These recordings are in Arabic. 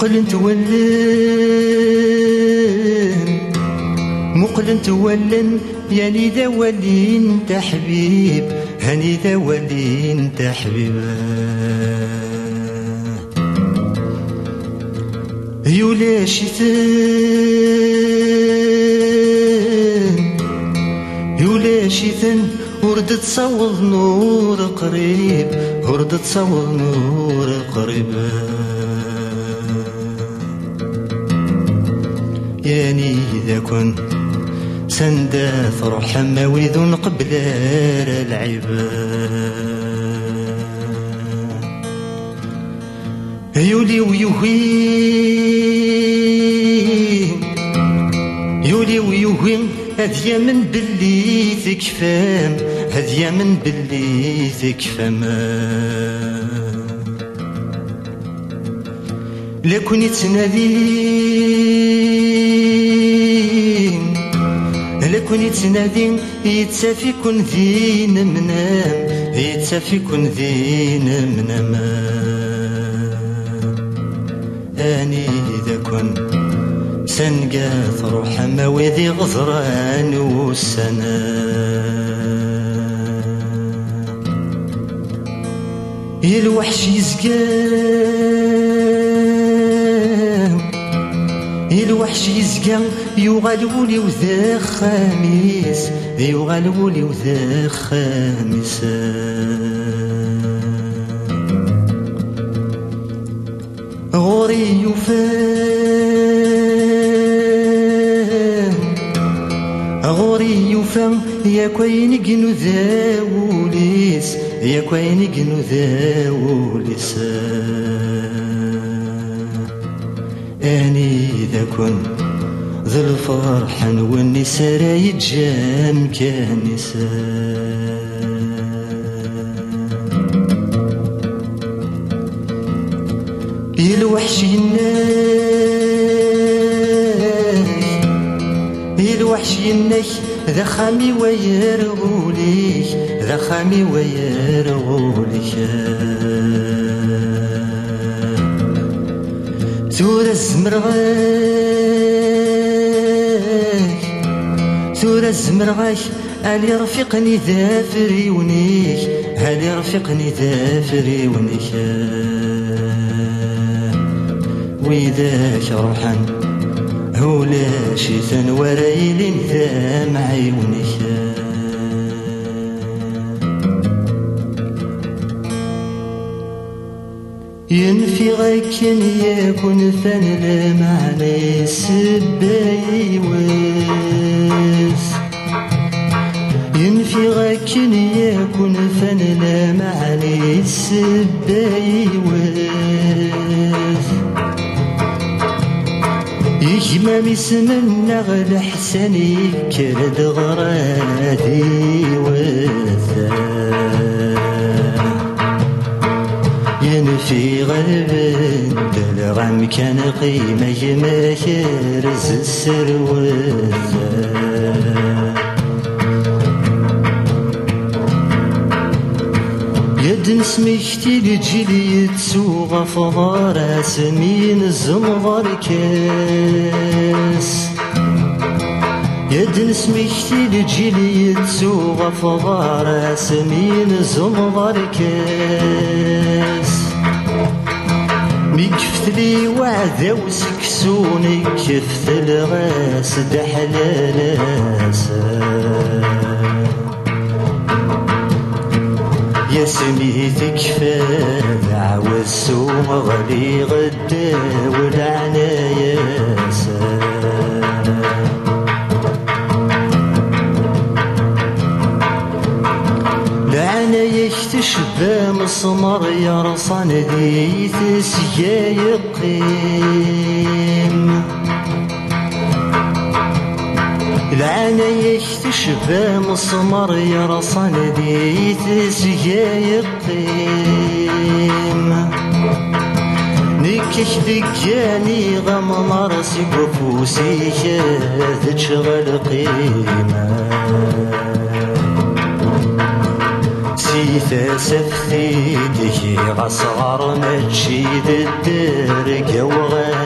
مقلن تولن يعني ذا ولي انت حبيب، هاني ذا ولي انت حبيب. يولا شيثن ورد تصوض نور قريب، ورد تصوض نور قريب. ياني إذا كن سندا فرح مويذ قبل العباد. يولي ويوهين هذيا من بلي تكفام، هذيا من بلي تكفام. لكن يتنادين يتسافي كن ذين منام، يتسافي كن ذين منام. أني إذا كن سنقا تروح مويذي غزران والسنا. الوحش يزقا يغلولي وذا خميس، يغلولي وذا خميس. غوري يفهم يا كوين جنو ذا وليس، يا كوين جنو ذا وليس. أني إذا كن ذا الفرحان والنساء يتجام كنساء. الوحش ينك ذا خامي ويرغوليك، ذا خامي ويرغوليك. ثورة الزمرغاك اللي رفقني ذا فريونيك، اللي رفقني ذا فريونيك. وإذاك روحا هولا شيثن ورايلين ذا معيونيك. ينفي غاكن يكون فن المعنى سبايوس، ينفي غاكن يكون فن المعنى سبايوس. يجمع مسمنا غل حسني كرد غرادي وثا. ينفي غلب دلغم كان قيمة ما يرز السروثا. يد نسميكتي لجيلي تسوغ فضار سمين الزمضر كاس. يد نسميكتي لجيلي تسوغ فضار سمين الزمضر كاس. ميكفت لي وعذا وسكسوني كفت الغاس دحلالاسا. يا سميتك فاد عوز ومغلي غدا والعنايا العنايا تشبه مسمر يرصن ذي تسيا يقيم. العنايا تشبه مسمر يرصن ذي تسيا يقيم. نكش دقاني غمر سقفوسي شاذ تشغل قيمة. سيثا سفتي تجي غصغر متشيد الدرق وغا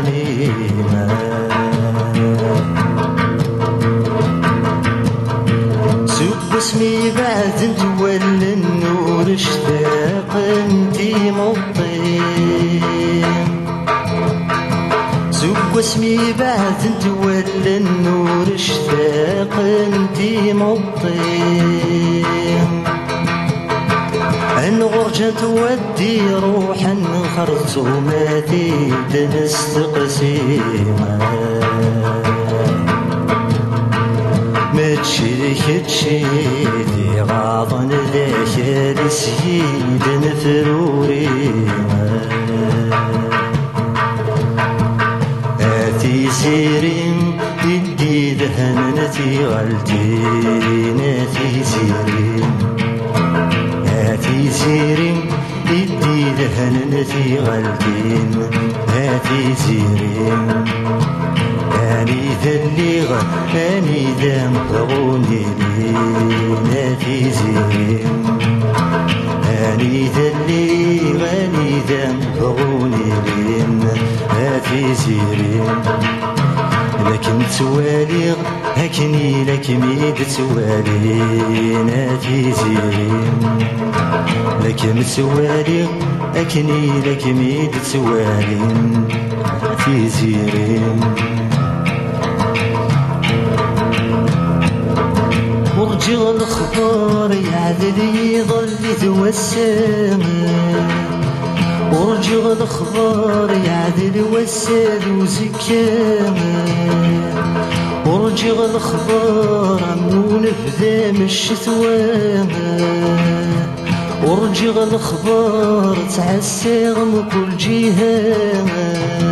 زوج اسمي بعد انت ولا النور اشتاق انتي مطي ان غرجة تودي روحا خرزوماتي تنستقسيما ما تشيدي غاضن ذاك السيد نفروري آتي سيرين يدي دهنتي غلتي ناتي سيرين آتي سيرين يدي دهنتي غلتين آتي سيرين أني ذليغ أني ذا مغوني لي ناتي زيرين أني ذليغ أني ذا مغوني لي ناتي زيرين لكن تواليغ هكني لك ميد توالي ناتي زيرين لكن تواليغ هكني لك ميد توالي ناتي زيرين ورجع الخبر يعدل يظل يتوسم ورجع الخبر يعدل وساد وزكام ورجع الخبر عمون فدام الشتوام ورجع الخبر تعسر من كل جهه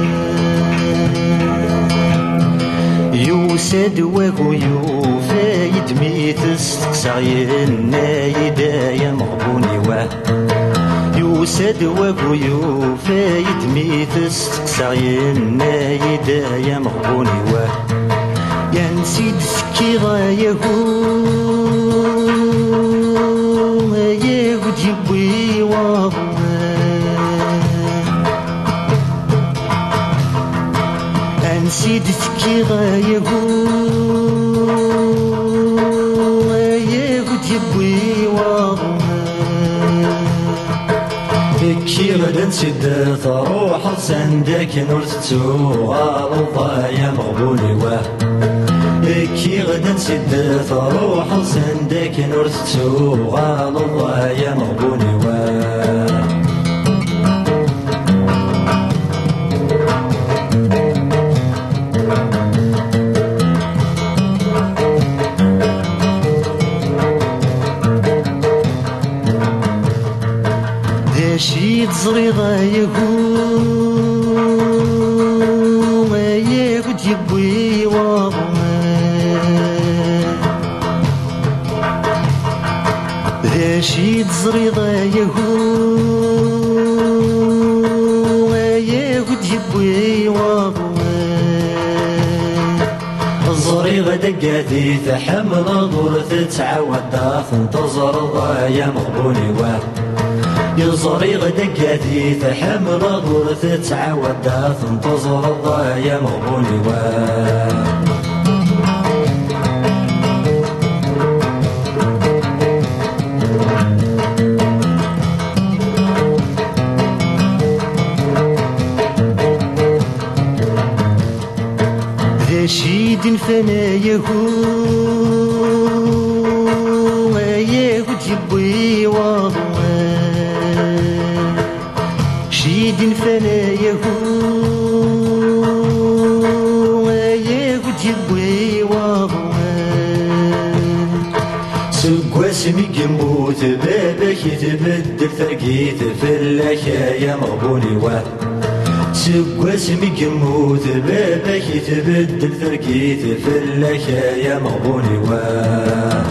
يوسد وكو يوفايد ميت استقسعين نايدا مغبوني واه يوسد وكو يوفايد ميت استقسعين نايدا مغبوني واه يا نسيد سكي غايهو ياهو جيبوي واضو نسيت تكي غايهو تيبوي واضو كي غدا نسيد تروح سندك نور تتوغالضا يا مغبوني واه كي غدا نسيد تروح سندك نور تتوغالضا يا مغبوني واه شي تزري غايهو ما ياخد يبوي واضما ذا شي تزري غايهو ما ياخد يبوي واضما الزري غدا قادي تحمل ضرث تعاود داخل تزري يا مغبوني واه يزري غدا قادي تحمل ضرث تعاود داخل تزري يا مغبوني واه ذا شيد فنايهو ياهو تيبوي واضو شيد فنايهو ياهو تيبوي واضو سقواس ميقموت بابك يتبدل ثرقيت فلاك يا مغبوني واه سقواس ميقموت بابك يتبدل ثرقيت فلاك يا مغبوني واه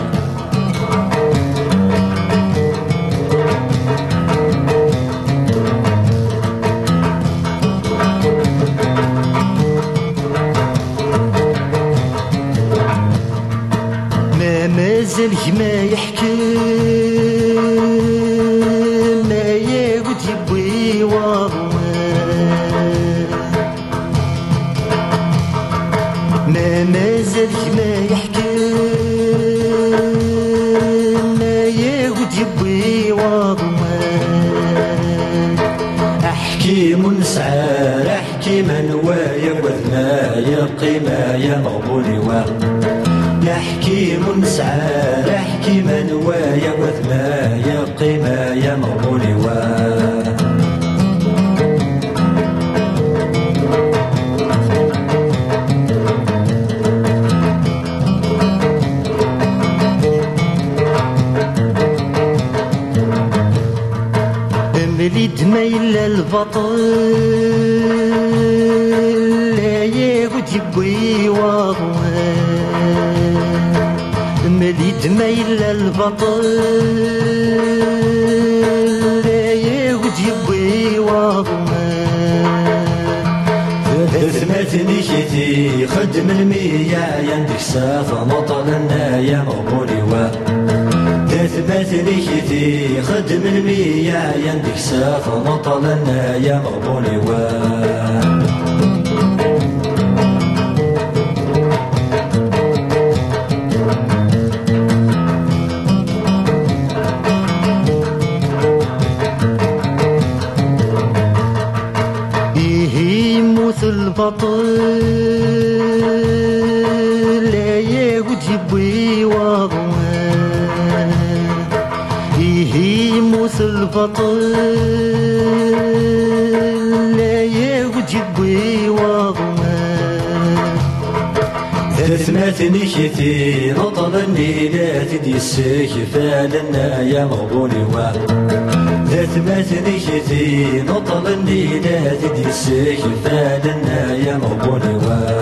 مازال ما يحكي ما ياخد يبوي واضما ما مازال ما يحكي ما ياخد يبوي واضما احكي منسعر احكي منوال ويا وذما يا قيمة يا مغبوني يا حكيم نسعى يا حكيم ويا وذما يا قيمة يا مغبوني مليد ما إلا البطل لا ياخد يبوي واضوان مليد ما إلا البطل لا ياخد يبوي واضوان ثماتني شتي خدم المياه يندك سافة مطلنا يا مغبوني ثماتني شتي خدم المياه يندك سافة مطلنا يا مغبوني يموت البطل لا ياخد يبوي واضوان يموت البطل لا ياخد يبوي واضوان ثماتني شتي نطلني لا تدي السيف لنا يا مغبوني ثماتني شتي نطلني لا تدي السيف لنا يا مغبوني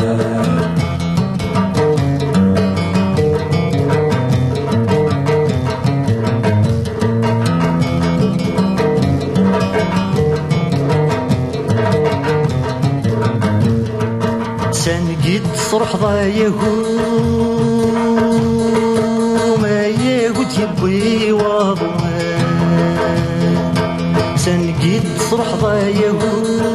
سنجد صرح ضايهو ما ياخد يبوي واضوان سنجد صرح ضايهو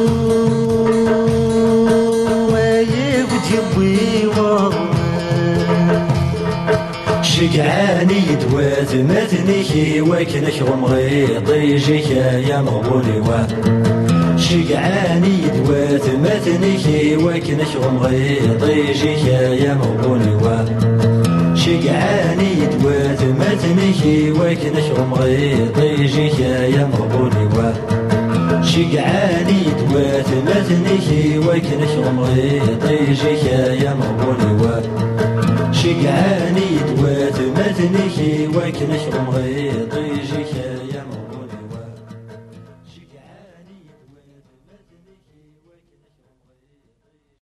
ما ياخد يبوي واضوان شقعاني دوات ماتنيكي وكنك غمغيط يجيك يا مغبوني شقعاني دوات ماتنيكي وكنك غمغيط يجيك يا مغبوني شقعاني دوات ماتنيكي وكنك غمغيط يجيك يا مغبوني شقعاني دوات ماتنيكي وكنك غمغيط يجيك يا مغبوني شقعاني دوات ماتنيكي وكنك غمغيط يجيك